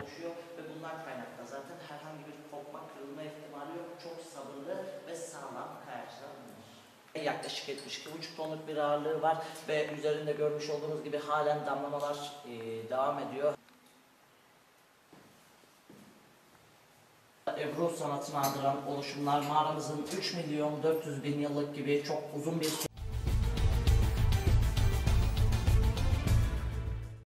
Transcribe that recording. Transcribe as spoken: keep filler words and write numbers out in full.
oluşuyor ve bundan kaynaklı zaten herhangi bir kopma, kırılma ihtimali yok. Çok sabırlı ve sağlam kayaçlar bunlar. Yaklaşık yetmiş iki buçuk tonluk bir ağırlığı var ve üzerinde görmüş olduğunuz gibi halen damlamalar e, devam ediyor. Ebru sanatını andıran oluşumlar mağaramızın üç milyon dört yüz bin yıllık gibi çok uzun bir